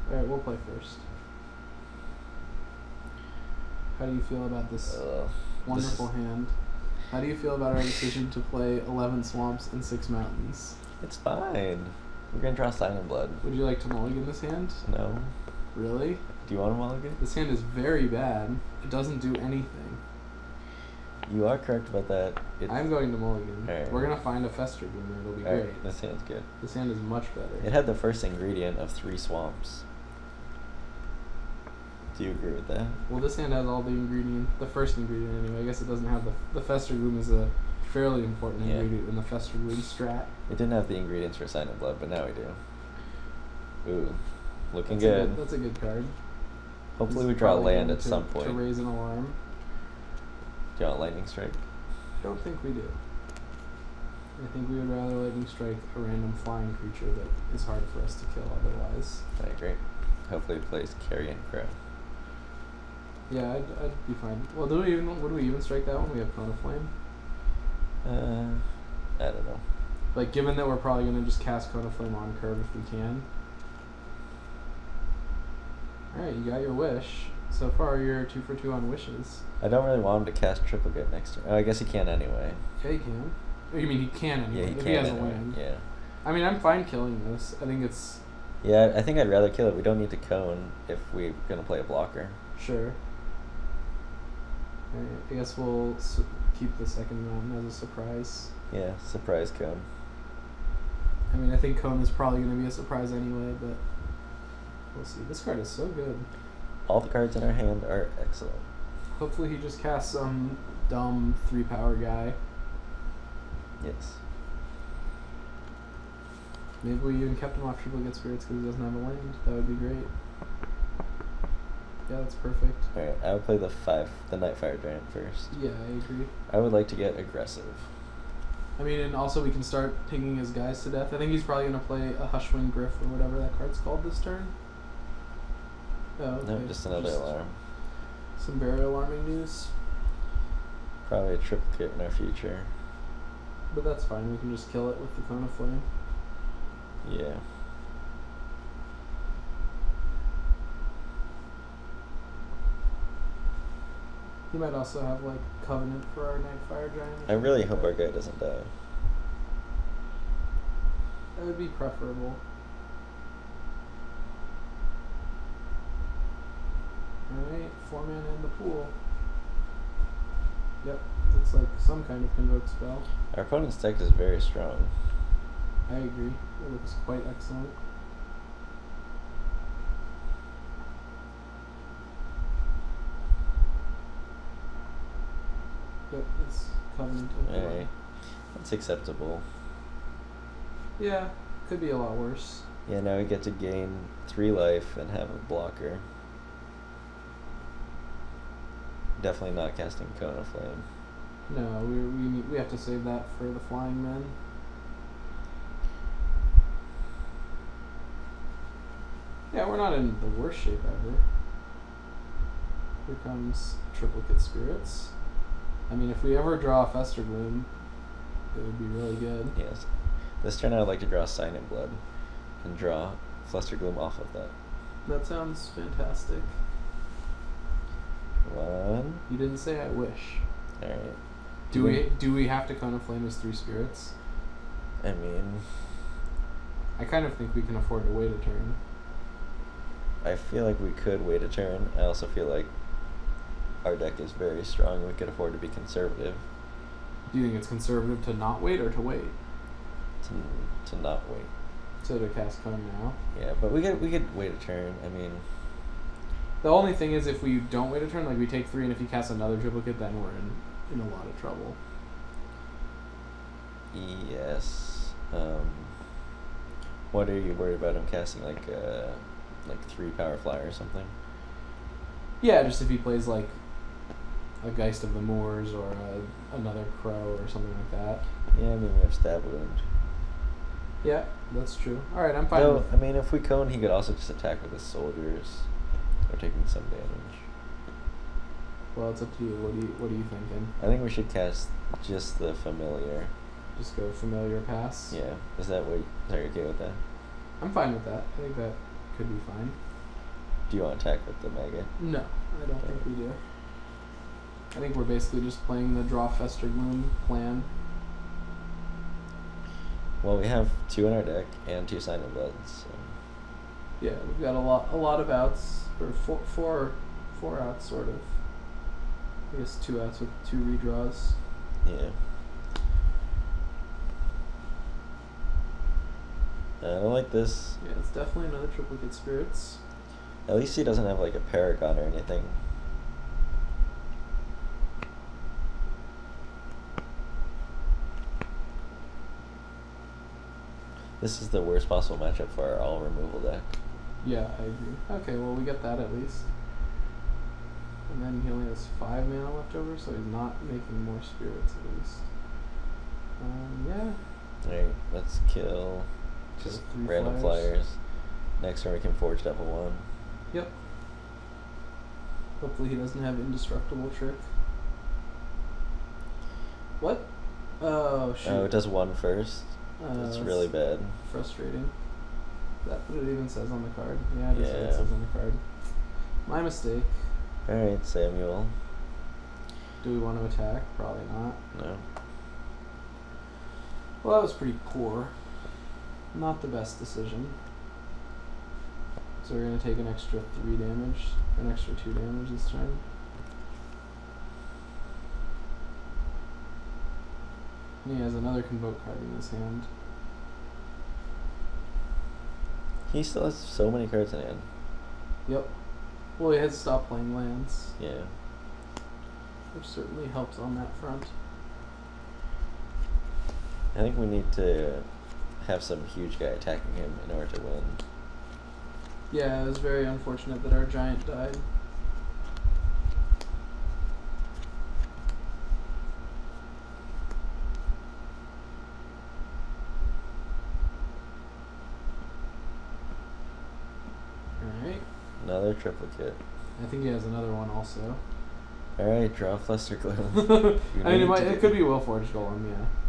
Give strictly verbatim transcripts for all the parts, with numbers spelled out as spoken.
Alright, we'll play first. How do you feel about this Uh, wonderful this hand? How do you feel about our decision to play eleven swamps and six mountains? It's fine. We're gonna draw Silent Blood. Would you like to mulligan this hand? No. Really? Do you want a mulligan? This hand is very bad. It doesn't do anything. You are correct about that. It's, I'm going to mulligan. Alright. We're gonna find a Fester Boomer. It'll be Alright, great. this hand's good. This hand is much better. It had the first ingredient of three swamps. Do you agree with that? Well, this hand has all the ingredient, the first ingredient anyway. I guess it doesn't have the the Fester Gloom is a fairly important Yeah. ingredient in the Fester Gloom strat. It didn't have the ingredients for Silent Blood, but now we do. Ooh, looking That's a good. That's a good card. Hopefully He's we draw a probably land going at to, some point. to raise an alarm. Do you want Lightning Strike? I don't think we do. I think we would rather lightning strike a random flying creature that is hard for us to kill otherwise. Alright, great. Hopefully it plays Carrion Crow. Yeah, I'd, I'd be fine. Well, do we even would we even strike that one? We have Cone of Flame. Uh, I don't know. Like, given that we're probably gonna just cast Cone of Flame on curve if we can. All right, you got your wish. So far, you're two for two on wishes. I don't really want him to cast Triplicate next turn. Oh, I guess he can anyway. Yeah, he can. Oh, you mean he can anyway? Yeah, he if can he has anyway. a land. Yeah. I mean, I'm fine killing this. I think it's Yeah, I think I'd rather kill it. We don't need to cone if we're gonna play a blocker. sure. All right, I guess we'll su- keep the second mountain as a surprise. Yeah, surprise cone. I mean, I think Cone is probably going to be a surprise anyway, but we'll see. This card is so good. All the cards in our hand are excellent. Hopefully he just casts some dumb three power guy. Yes. Maybe we even kept him off Triplicate Spirits because he doesn't have a land. That would be great. Yeah, that's perfect. Alright, I would play the five, the Nightfire Giant first. Yeah, I agree. I would like to get aggressive. I mean, and also we can start pinging his guys to death. I think he's probably going to play a Hushwing Griff or whatever that card's called this turn. Oh, okay. No, just another Just alarm. Some very alarming news. Probably a triplicate in our future. But that's fine. We can just kill it with the Cone of Flame. Yeah. He might also have like Covenant for our Nightfire Giant. or I really something hope our like that. guy doesn't die. That would be preferable. Alright, four mana in the pool. Yep, looks like some kind of convoke spell. Our opponent's deck is very strong. I agree. It looks quite excellent. Yep, it's Covenant of Blood. Alright. That's acceptable. Yeah, could be a lot worse. Yeah, now we get to gain three life and have a blocker. Definitely not casting Cone of Flame. No, we we need, we have to save that for the Flying Men. Yeah, we're not in the worst shape ever. Here comes Triplicate Spirits. I mean, if we ever draw a Fester Gloom, it would be really good. Yes. This turn I would like to draw Silent Blood and draw Fluster Gloom off of that. That sounds fantastic. One. You didn't say I wish. Alright. Do we do we have to Cone of Flame as three spirits? I mean, I kind of think we can afford to wait a turn. I feel like we could wait a turn. I also feel like our deck is very strong and we could afford to be conservative. Do you think it's conservative to not wait or to wait? To, to not wait. So to cast Cone now? Yeah, but we could we could wait a turn. I mean, The only thing is if we don't wait a turn, like we take three and if he casts another triplicate, then we're in, in a lot of trouble. yes. Um, what are you worried about him casting, like uh, like three power fly or something? Yeah, just if he plays like a Geist of the Moors or a, another Crow or something like that. Yeah, I mean we have stab wound. Yeah, that's true. Alright, I'm fine No, with I mean if we cone, he could also just attack with his soldiers. Or taking some damage. Well, it's up to you. What do you what are you thinking? I think we should cast just the familiar. Just go familiar pass? Yeah. Is that what? Are you okay with that? I'm fine with that. I think that could be fine. Do you want to attack with the Mega? No, I don't Okay. think we do. I think we're basically just playing the draw Fester Gloom plan. Well, we have two in our deck and two Sign of Bloods. So. Yeah, we've got a lot, a lot of outs, or four, four, four outs, sort of. I guess two outs with two redraws. Yeah. I don't like this. Yeah, it's definitely another triplicate spirits. At least he doesn't have like a Paragon or anything. This is the worst possible matchup for our all removal deck. Yeah, I agree. Okay, well we get that at least. And then he only has five mana left over, so he's not making more spirits at least. Um, yeah. Alright, let's kill Kill just three random flyers. flyers. Next turn we can forge Devil one. Yep. Hopefully he doesn't have indestructible trick. What? Oh shoot. Oh, it does one first. Uh, That's that's really bad. Frustrating. Is that what it even says on the card? Yeah, it is what it Yeah. says on the card. My mistake. Alright, Samuel. Do we want to attack? Probably not. No. Well, that was pretty poor. Not the best decision. So we're going to take an extra three damage, an extra two damage this turn. And he has another Convoke card in his hand. He still has so many cards in hand. Yep. Well, he has stopped playing lands, Yeah. which certainly helps on that front. I think we need to have some huge guy attacking him in order to win. Yeah, it was very unfortunate that our giant died. Alright. Another triplicate. I think he has another one also. Alright, draw Fluster Gloom. I You mean, it, need might, to it do- could be Willforged Golem,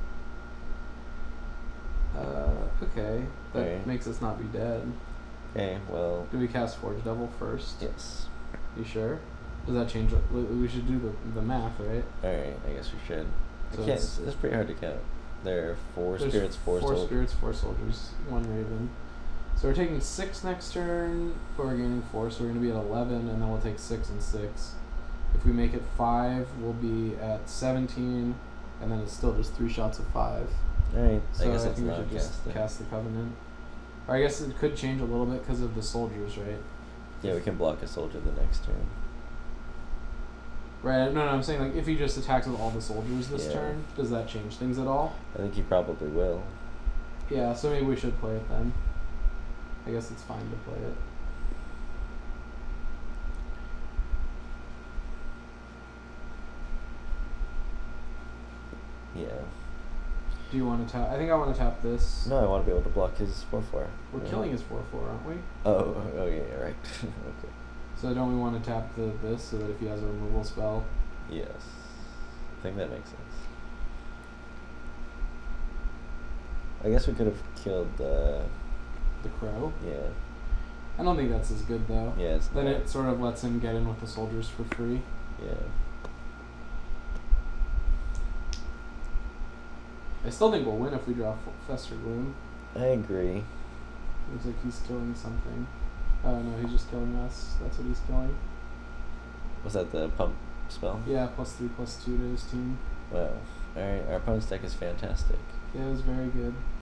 yeah. Uh, okay. That Alright. makes us not be dead. Okay, well, Do we cast Forge Devil first? yes. You sure? Does that change? it? We we should do the, the math, right? Alright, I guess we should. So I can't, it's- it's, it's pretty hard to count. There are four There's spirits, four, four soldiers. spirits, four soldiers, one raven. So we're taking six next turn, but we're gaining four, so we're going to be at eleven, and then we'll take six and six. If we make it five, we'll be at seventeen, and then it's still just three shots of five. Alright, So I guess I that's think we not should just cast. cast the Covenant. Or I guess it could change a little bit because of the soldiers, right? Yeah, we can block a soldier the next turn. Right, no, no, I'm saying like if he just attacks with all the soldiers this Yeah. turn, does that change things at all? I think he probably will. Yeah, so maybe we should play it then. I guess it's fine to play it. Yeah. Do you want to tap? I think I want to tap this. No, I want to be able to block his four four. We're Yeah. killing his four four, aren't we? Oh, oh yeah, yeah, right. Okay. So don't we want to tap the this so that if he has a removal spell? Yes. I think that makes sense. I guess we could have killed the. The crow? Yeah. I don't think that's as good though. Yeah, it's Then not. it sort of lets him get in with the soldiers for free. Yeah. I still think we'll win if we draw F- Fester Gloom. I agree. Looks like he's killing something. Oh no, he's just killing us. That's what he's killing. Was that the pump spell? Yeah, plus three, plus two to his team. Wow. Alright, our opponent's deck is fantastic. Yeah, it was very good.